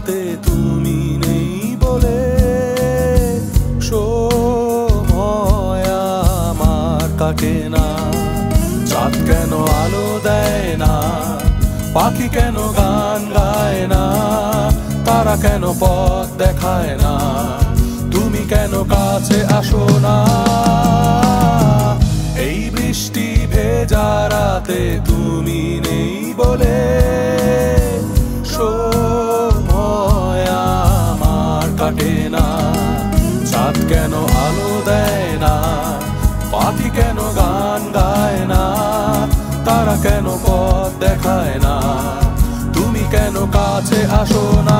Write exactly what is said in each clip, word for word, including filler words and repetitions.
রাতে তুমি নেই বলে সময় আমার কাটে না। চাঁদ কেন আলো দেয় না, পাখি কেন গান গায় না, তারা কেন পথ দেখায় না, তুমি কেন কাছে আসো না। এই বৃষ্টি ভেজা রাতে তুমি নেই বলে সময় আমার কাটে না। চাঁদ কেন আলো দেয় না, পাখি কেন গান গায় না, তারা কেন পথ দেখায় না, তুমি কেন কাছে আসো না।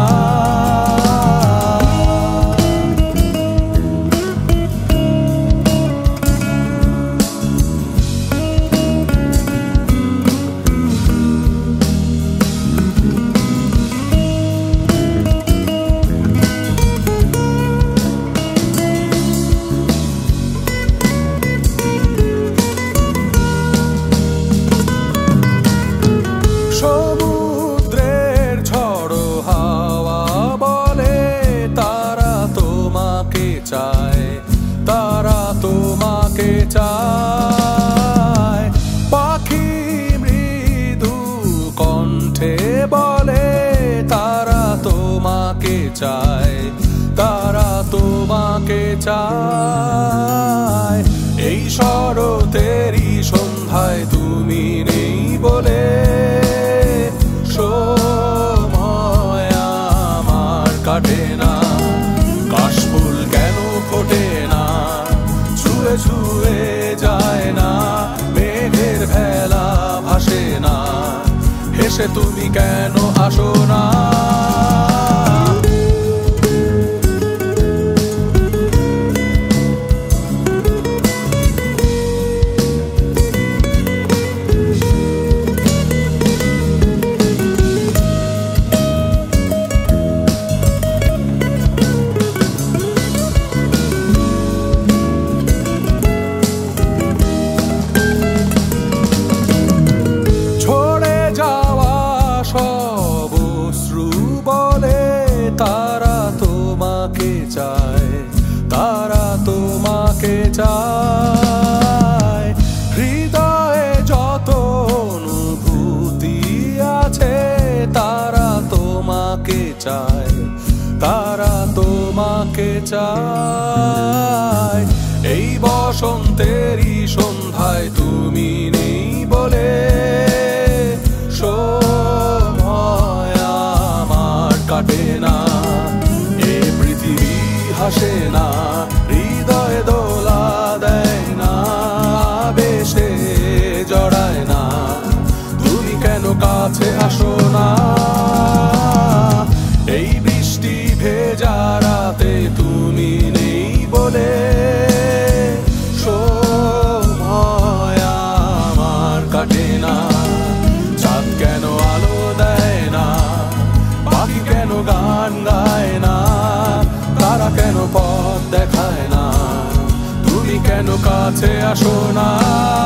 সমুদ্রের ঝড়ো হাওয়া বলে তারা তোমাকে চায়, তারা তোমাকে চায়। পাখি মৃদু কণ্ঠে বলে তারা তোমাকে চায়, তারা তোমাকে চায়। এই শরতেরই সন্ধ্যায় তুমি নেই বলে সময় আমার কাটে না। কাশফুল কেন ফোটে না, ছুঁয়ে ছুঁয়ে যায় না, মেঘের ভেলা ভাসে না, হেসে তুমি কেন আসো না। তারা তোমাকে চায়, তারা তোমাকে চায়। হৃদয়ে যত অনুভূতি আছে তারা তোমাকে চায়, তারা তোমাকে চায়। এই বসন্তেরই সন্ধ্যায় তুমি নেই বলে সময় আমার কাটে না। হাসে না, হৃদয় দোলা দেয় না, বেশে জড়ায় না, তুমি কেন কাছে আসো না। এই বৃষ্টি ভেজা রাতে তুমি নেই বলে সময় আমার কাটে না। চাঁদ কেন আলো দেয় না, পাখি কেন গান গায় না, তারা কেন পথ দেখায় না, তুমি কেন কাছে আসো না।